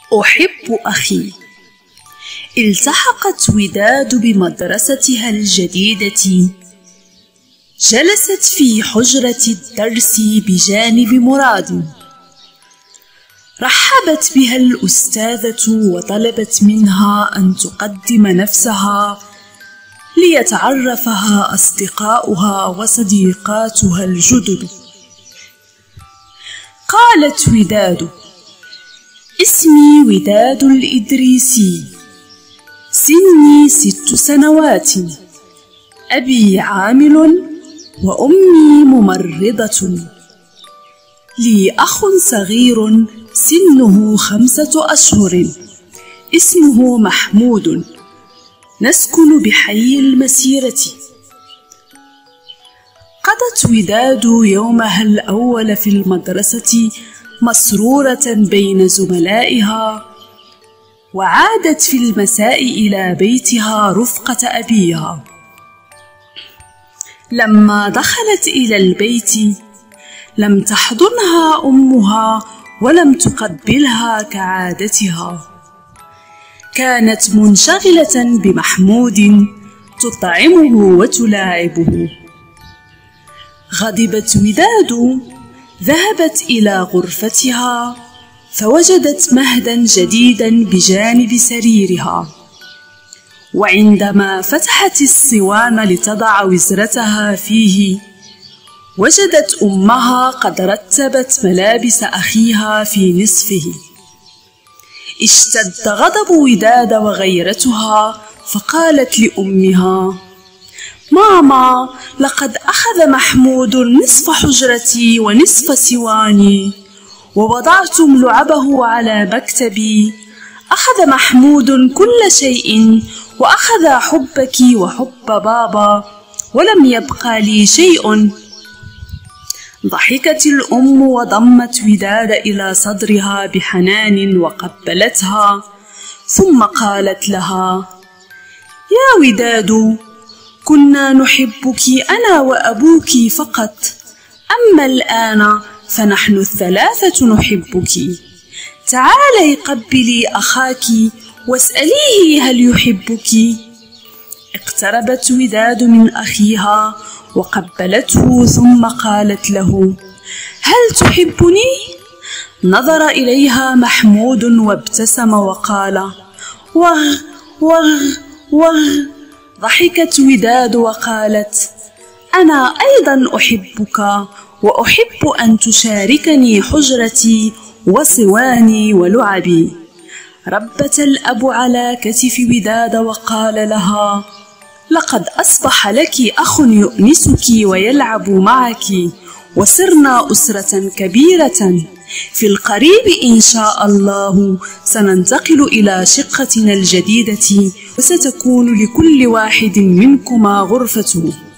أحب أخي. التحقت وداد بمدرستها الجديدة، جلست في حجرة الدرس بجانب مراد. رحبت بها الأستاذة وطلبت منها أن تقدم نفسها ليتعرفها أصدقاؤها وصديقاتها الجدد. قالت وداد: اسمي وداد الإدريسي، سني 6 سنوات، أبي عامل وأمي ممرضة، لي أخ صغير سنه 5 أشهر اسمه محمود، نسكن بحي المسيرة. قضت وداد يومها الأول في المدرسة مسرورة بين زملائها، وعادت في المساء إلى بيتها رفقة أبيها. لما دخلت إلى البيت لم تحضنها أمها ولم تقبلها كعادتها، كانت منشغلة بمحمود تطعمه وتلاعبه. غضبت وداد، ذهبت إلى غرفتها فوجدت مهدا جديدا بجانب سريرها، وعندما فتحت الصوان لتضع وزرتها فيه وجدت أمها قد رتبت ملابس أخيها في نصفه. اشتد غضب وداد وغيرتها، فقالت لأمها: ماما، لقد أخذ محمود نصف حجرتي ونصف سواني، ووضعتم لعبه على مكتبي. أخذ محمود كل شيء، وأخذ حبك وحب بابا، ولم يبقى لي شيء. ضحكت الأم وضمت وداد إلى صدرها بحنان وقبلتها، ثم قالت لها: يا وداد، كنا نحبك أنا وأبوك فقط، أما الآن فنحن ال3 نحبك. تعالي قبلي أخاك واسأليه هل يحبك. اقتربت وداد من أخيها وقبلته، ثم قالت له: هل تحبني؟ نظر إليها محمود وابتسم وقال: وغ وغ وغ. ضحكت وداد وقالت: أنا أيضا أحبك، وأحب أن تشاركني حجرتي وصواني ولعبي. ربت الأب على كتف وداد وقال لها: لقد أصبح لك أخ يؤنسك ويلعب معك، وصرنا أسرة كبيرة. في القريب إن شاء الله سننتقل إلى شقتنا الجديدة، وستكون لكل واحد منكما غرفته.